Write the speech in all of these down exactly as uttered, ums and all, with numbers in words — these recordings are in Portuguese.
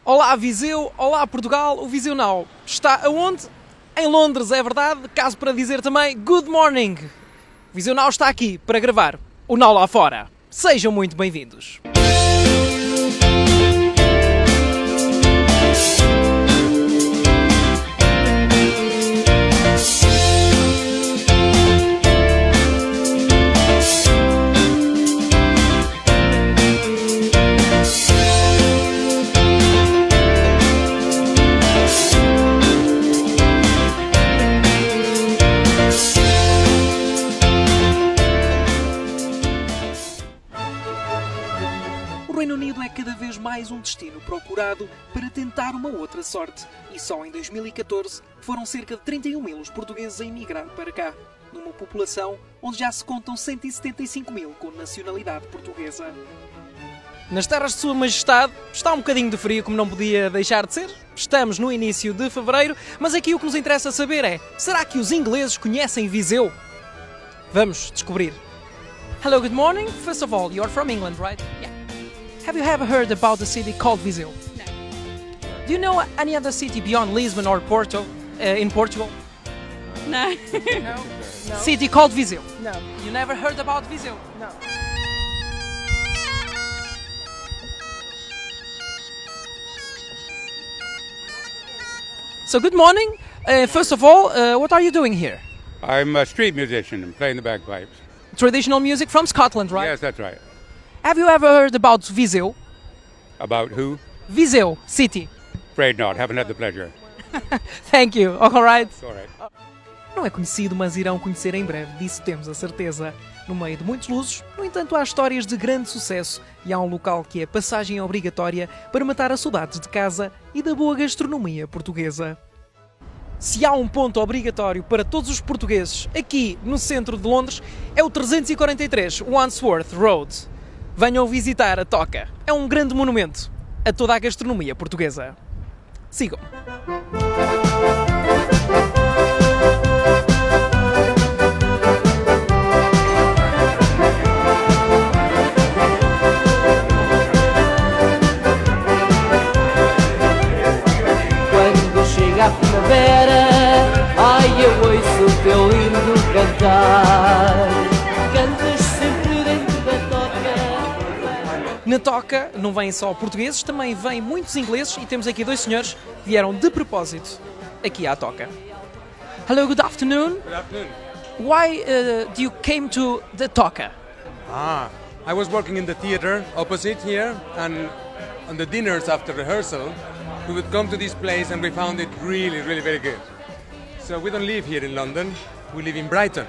Olá Viseu, olá Portugal, o Viseu Now está aonde? Em Londres, é verdade, caso para dizer também good morning. O Viseu Now está aqui para gravar o Now lá fora. Sejam muito bem-vindos. O Reino Unido é cada vez mais um destino procurado para tentar uma outra sorte. E só em dois mil e catorze foram cerca de trinta e um mil os portugueses a emigrar para cá, numa população onde já se contam cento e setenta e cinco mil com nacionalidade portuguesa. Nas terras de Sua Majestade está um bocadinho de frio, como não podia deixar de ser. Estamos no início de fevereiro, mas aqui o que nos interessa saber é: será que os ingleses conhecem Viseu? Vamos descobrir. Hello, good morning. First of all, you're from England, right? Yeah. Have you ever heard about a city called Viseu? No. Do you know any other city beyond Lisbon or Porto, uh, in Portugal? No. No. No. City called Viseu? No. You never heard about Viseu? No. So good morning. Uh, first of all, uh, what are you doing here? I'm a street musician. I'm playing the bagpipes. Traditional music from Scotland, right? Yes, that's right. Have you ever heard about Viseu? About who? Viseu city. Afraid not. Haven't had the pleasure. Thank you. All right. It's all right. Não é conhecido, mas irão conhecer em breve, disso temos a certeza. No meio de muitos lusos, no entanto, há histórias de grande sucesso e há um local que é passagem obrigatória para matar as saudades de casa e da boa gastronomia portuguesa. Se há um ponto obrigatório para todos os portugueses aqui no centro de Londres, é o trezentos e quarenta e três Wandsworth Road. Venham visitar a Toca. É um grande monumento a toda a gastronomia portuguesa. Sigam. Quando chega a primavera, ai eu ouço o teu lindo cantar. Cantas sempre dentro da toca. Na Toca não vêm só portugueses, também vêm muitos ingleses e temos aqui dois senhores que vieram de propósito aqui à Toca. Hello, good afternoon. Good afternoon. Why uh, do you came to the Toca? Ah, I was working in the theater opposite here, and on the dinners after rehearsal, we would come to this place and we found it really, really very good. So we don't live here in London, we live in Brighton.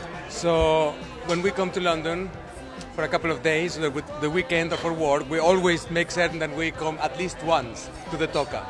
So when we come to London for a couple of days, the, the weekend or for work, we always make certain that we come at least once to the Toca.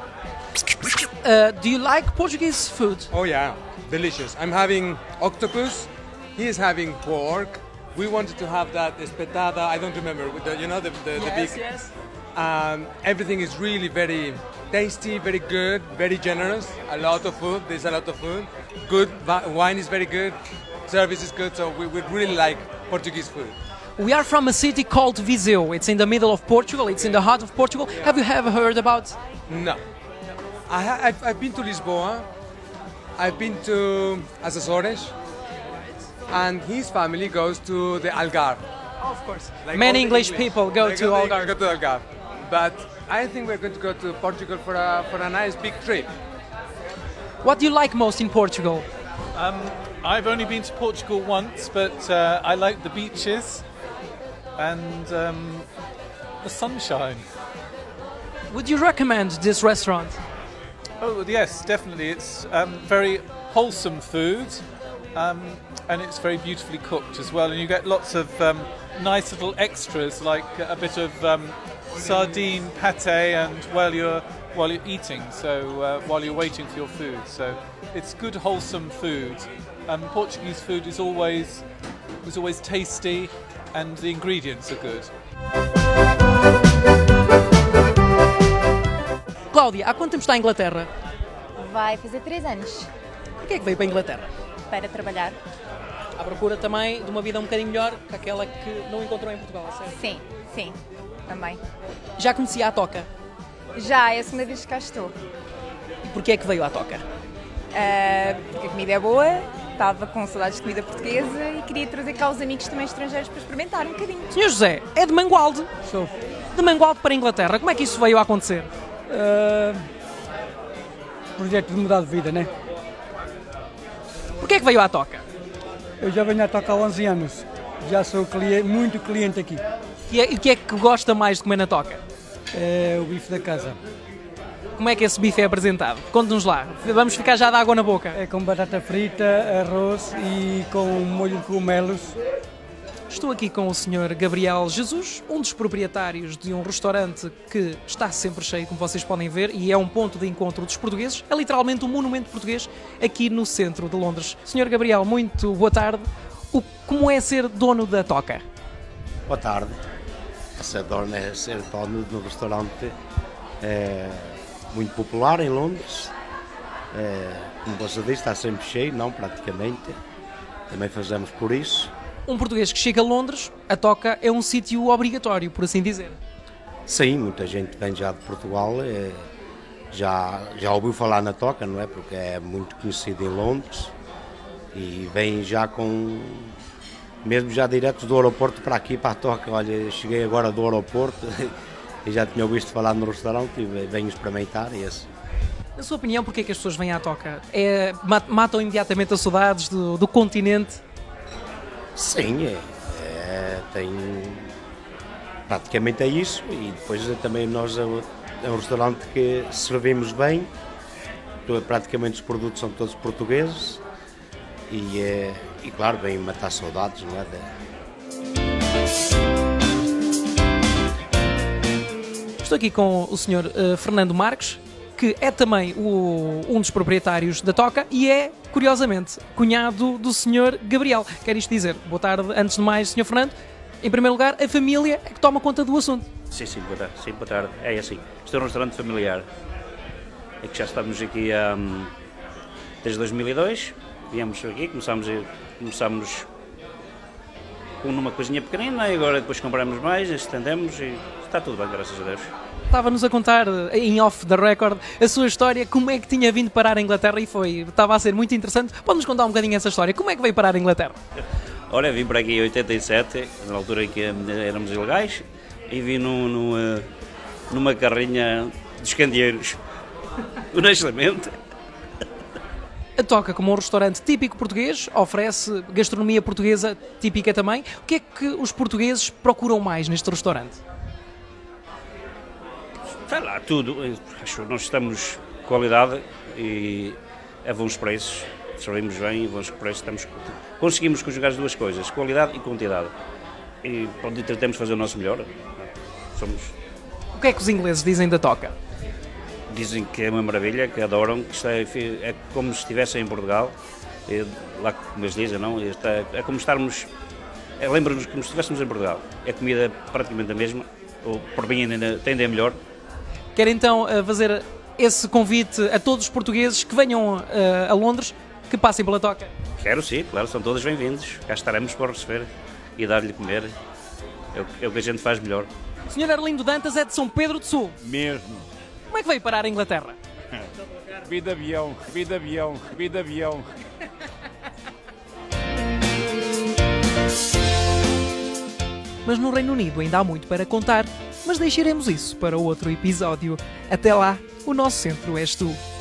Uh, do you like Portuguese food? Oh yeah, delicious. I'm having octopus, he is having pork. We wanted to have that espetada, I don't remember, with the, you know, the, the, the big... yes. Um, everything is really very tasty, very good, very generous. A lot of food, there's a lot of food. Good, vi- wine is very good, service is good, so we, we really like Portuguese food. We are from a city called Viseu. It's in the middle of Portugal, it's in the heart of Portugal. Have you ever heard about? No. I ha- I've, I've been to Lisboa, I've been to Açores, and his family goes to the Algarve. Of course. Like Many all the English, people go They to they Algarve. Go to Algarve. But I think we're going to go to Portugal for a, for a nice big trip. What do you like most in Portugal? Um, I've only been to Portugal once, but uh, I like the beaches and um, the sunshine. Would you recommend this restaurant? Oh yes, definitely. It's um, very wholesome food, um, and it's very beautifully cooked as well. And you get lots of um, nice little extras, like a bit of um, sardine pate, and while you're while you're eating, so uh, while you're waiting for your food. So it's good, wholesome food. Um, Portuguese food is always is always tasty, and the ingredients are good. Cláudia, há quanto tempo está em Inglaterra? Vai fazer três anos Por que é que veio para a Inglaterra? para trabalhar. À procura também de uma vida um bocadinho melhor que aquela que não encontrou em Portugal, certo? Sim, sim, também. Já conhecia a Toca? Já, é a segunda vez que cá estou. E porquê é que veio à Toca? Uh, porque a comida é boa, estava com saudades de comida portuguesa e queria trazer cá os amigos também estrangeiros para experimentar um bocadinho. senhor José, é de Mangualde. Sou. De Mangualde para a Inglaterra. Como é que isso veio a acontecer? Uh, projeto de mudar de vida, né? Porquê é que veio à Toca? Eu já venho à Toca há onze anos. Já sou cliente, muito cliente aqui. E o que é que gosta mais de comer na Toca? É o bife da casa. Como é que esse bife é apresentado? Conte-nos lá. Vamos ficar já de água na boca. É com batata frita, arroz e com molho de cogumelos. Estou aqui com o senhor Gabriel Jesus, um dos proprietários de um restaurante que está sempre cheio, como vocês podem ver, e é um ponto de encontro dos portugueses. É literalmente um monumento português aqui no centro de Londres. senhor Gabriel, muito boa tarde. O, como é ser dono da Toca? Boa tarde. Ser dono é ser dono de um restaurante é, muito popular em Londres. É, como você disse, está sempre cheio, não praticamente. Também fazemos por isso. Um português que chega a Londres, a Toca é um sítio obrigatório, por assim dizer. Sim, muita gente vem já de Portugal, é, já, já ouviu falar na Toca, não é? Porque é muito conhecido em Londres e vem já com, mesmo já direto do aeroporto para aqui, para a Toca. Olha, cheguei agora do aeroporto e já tinha ouvido falar no restaurante e venho experimentar esse. Na sua opinião, porquê é que as pessoas vêm à Toca? É, matam imediatamente as saudades do, do continente? Sim, é, é, tem, praticamente é isso, e depois também nós é um restaurante que servimos bem, praticamente os produtos são todos portugueses e, é, e claro, vem matar saudades, não é? Estou aqui com o senhor uh, Fernando Marques, que é também o, um dos proprietários da Toca e é, curiosamente, cunhado do senhor Gabriel. Quer isto dizer, boa tarde, antes de mais, senhor Fernando. Em primeiro lugar, a família é que toma conta do assunto. Sim, sim, boa tarde. Sim, boa tarde. É assim, isto é um restaurante familiar. É que já estamos aqui um, desde dois mil e dois. Viemos aqui, começámos, a, começámos com uma coisinha pequenina e agora depois compramos mais, estendemos e está tudo bem, graças a Deus. Estava-nos a contar, em off the record, a sua história, como é que tinha vindo parar a Inglaterra e foi, estava a ser muito interessante. Pode-nos contar um bocadinho essa história, como é que veio parar a Inglaterra? Olha, vim para aqui em oitenta e sete, na altura em que éramos ilegais, e vim num, numa, numa carrinha dos candeeiros, honestamente. A Toca, como um restaurante típico português, oferece gastronomia portuguesa típica também. O que é que os portugueses procuram mais neste restaurante? Sei lá, tudo. Acho que nós estamos qualidade e a bons preços, servimos bem e bons preços, estamos, conseguimos conjugar as duas coisas, qualidade e quantidade. E pronto, tentamos fazer o nosso melhor. Somos... O que é que os ingleses dizem da Toca? Dizem que é uma maravilha, que adoram, que está, é como se estivessem em Portugal, é, lá como eles dizem, não? Está, é como estarmos, é, lembra-nos como se estivéssemos em Portugal. É a comida praticamente a mesma, ou por bem ainda tende a melhor. Quero então fazer esse convite a todos os portugueses que venham uh, a Londres, que passem pela Toca. Quero sim, claro, são todos bem-vindos. Cá estaremos para receber e dar-lhe comer. É o, é o que a gente faz melhor. O senhor Arlindo Dantas é de São Pedro do Sul. Mesmo. Como é que veio parar a Inglaterra? Vi de avião, vi de avião, vi de avião. Mas no Reino Unido ainda há muito para contar, mas deixaremos isso para outro episódio. Até lá, o nosso centro és tu.